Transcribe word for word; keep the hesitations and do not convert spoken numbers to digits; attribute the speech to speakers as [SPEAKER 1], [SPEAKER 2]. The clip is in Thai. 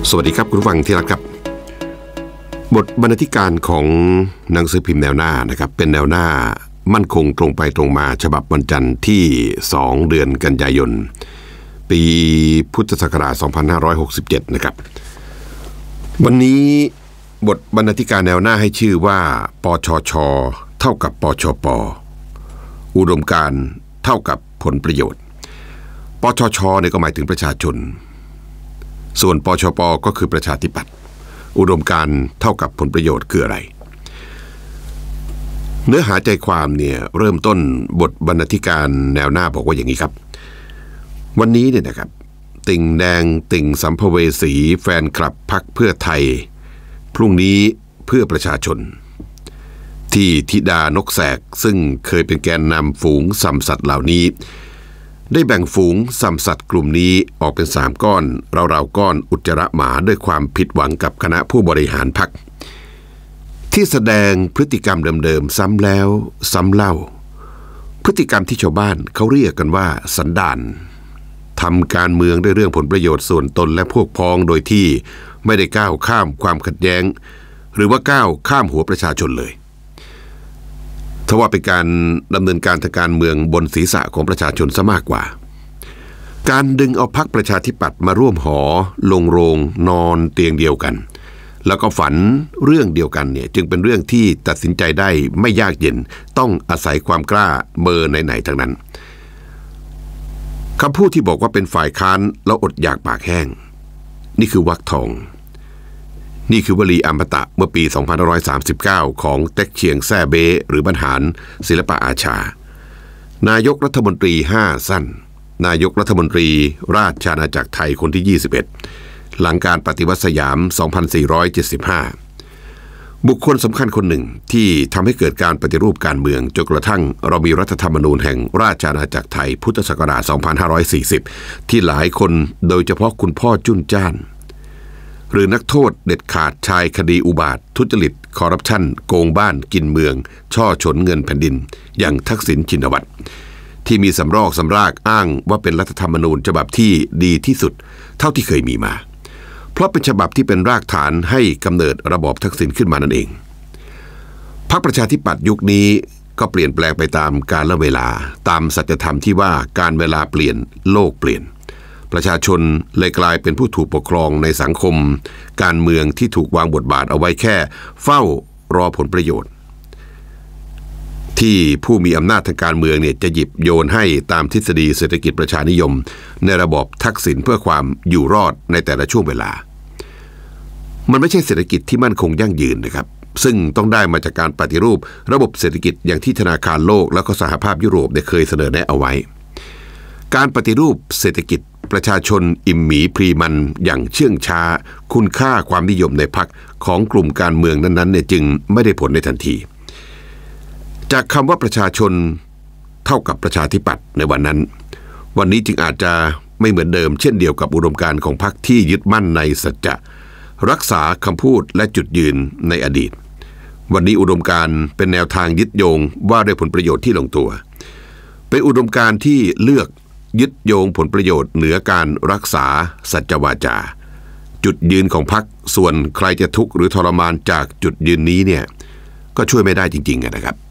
[SPEAKER 1] สวัสดีครับคุณผู้ฟังที่รักครับบทบรรณาธิการของหนังสือพิมพ์แนวหน้านะครับเป็นแนวหน้ามั่นคงตรงไปตรงมาฉบับวันจันทร์ที่สองเดือนกันยายนปีพุทธศักราชสองพันห้าร้อยหกสิบเจ็ดนะครับวันนี้บทบรรณาธิการแนวหน้าให้ชื่อว่าปชช.เท่ากับปชป.อุดมการณ์เท่ากับผลประโยชน์ปชช.เนี่ยก็หมายถึงประชาชนส่วนปชป.ก็คือประชาธิปัตย์อุดมการณ์เท่ากับผลประโยชน์คืออะไรเนื้อหาใจความเนี่ยเริ่มต้นบทบรรณาธิการแนวหน้าบอกว่าอย่างนี้ครับวันนี้เนี่ยนะครับติ่งแดงติ่งสัมภเวสีแฟนคลับพรรคเพื่อไทยพรุ่งนี้เพื่อประชาชนที่ธิดานกแสกซึ่งเคยเป็นแกนนำฝูงสัมสัตว์เหล่านี้ได้แบ่งฝูงสัมสัตว์กลุ่มนี้ออกเป็นสามก้อนราวๆก้อนอุจจาระหมาด้วยความผิดหวังกับคณะผู้บริหารพรรคที่แสดงพฤติกรรมเดิมๆซ้ำแล้วซ้ำเล่าพฤติกรรมที่ชาวบ้านเขาเรียกกันว่าสันดานทำการเมืองด้วยเรื่องผลประโยชน์ส่วนตนและพวกพ้องโดยที่ไม่ได้ก้าวข้ามความขัดแย้งหรือว่าก้าวข้ามหัวประชาชนเลยทว่าเป็นการดำเนินการทางการเมืองบนศีรษะของประชาชนซะมากกว่าการดึงเอาพรรคประชาธิปัตย์มาร่วมหอลงโรงนอนเตียงเดียวกันแล้วก็ฝันเรื่องเดียวกันเนี่ยจึงเป็นเรื่องที่ตัดสินใจได้ไม่ยากเย็นต้องอาศัยความกล้าเบอร์ไหนๆทั้งนั้นคำพูดที่บอกว่าเป็นฝ่ายค้านแล้วอดอยากปากแห้งนี่คือวรรคทองนี่คือวลีอมตะเมื่อปีสองพันห้าร้อยสามสิบเก้าของเต็กเชียงแซ่เบ้หรือบรรหารศิลปะอาชานายกรัฐมนตรีห้าสั้นนายกรัฐมนตรีราชอาณาจักรไทยคนที่ยี่สิบเอ็ดหลังการปฏิวัติสยามสองพันสี่ร้อยเจ็ดสิบห้าบุคคลสำคัญคนหนึ่งที่ทำให้เกิดการปฏิรูปการเมืองจนกระทั่งเรามีรัฐธรรมนูญแห่งราชอาณาจักรไทยพุทธศักราชสองพันห้าร้อยสี่สิบที่หลายคนโดยเฉพาะคุณพ่อจุนจ้านหรือนักโทษเด็ดขาดชายคดีอุบาททุจริตคอร์รัปชันโกงบ้านกินเมืองช่อฉนเงินแผ่นดินอย่างทักษิณชินวัตรที่มีสำรอกสำรากอ้างว่าเป็นรัฐธรรมนูญฉบับที่ดีที่สุดเท่าที่เคยมีมาเพราะเป็นฉบับที่เป็นรากฐานให้กำเนิดระบอบทักษิณขึ้นมานั่นเองพรรคประชาธิปัตย์ยุคนี้ก็เปลี่ยนแปลงไปตามกาลเวลาตามสัจธรรมที่ว่าการเวลาเปลี่ยนโลกเปลี่ยนประชาชนเลยกลายเป็นผู้ถูกปกครองในสังคมการเมืองที่ถูกวางบทบาทเอาไว้แค่เฝ้ารอผลประโยชน์ที่ผู้มีอำนาจทางการเมืองเนี่ยจะหยิบโยนให้ตามทฤษฎีเศรษฐกิจประชานิยมในระบอบทักษิณเพื่อความอยู่รอดในแต่ละช่วงเวลามันไม่ใช่เศรษฐกิจที่มั่นคงยั่งยืนนะครับซึ่งต้องได้มาจากการปฏิรูประบบเศรษฐกิจอย่างที่ธนาคารโลกและก็สหภาพยุโรปได้เคยเสนอแนะเอาไว้การปฏิรูปเศรษฐกิจประชาชนอิ่มหมีพรีมันอย่างเชื่องช้าคุณค่าความนิยมในพรรคของกลุ่มการเมืองนั้นๆเนี่ยจึงไม่ได้ผลในทันทีจากคำว่าประชาชนเท่ากับประชาธิปัตย์ในวันนั้นวันนี้จึงอาจจะไม่เหมือนเดิมเช่นเดียวกับอุดมการณ์ของพรรคที่ยึดมั่นในสัจจะรักษาคำพูดและจุดยืนในอดีตวันนี้อุดมการณ์เป็นแนวทางยึดโยงว่าด้วยผลประโยชน์ที่ลงตัวเป็นอุดมการณ์ที่เลือกยึดโยงผลประโยชน์เหนือการรักษาสัจวาจาจุดยืนของพรรคส่วนใครจะทุกข์หรือทรมานจากจุดยืนนี้เนี่ยก็ช่วยไม่ได้จริงๆนะครับ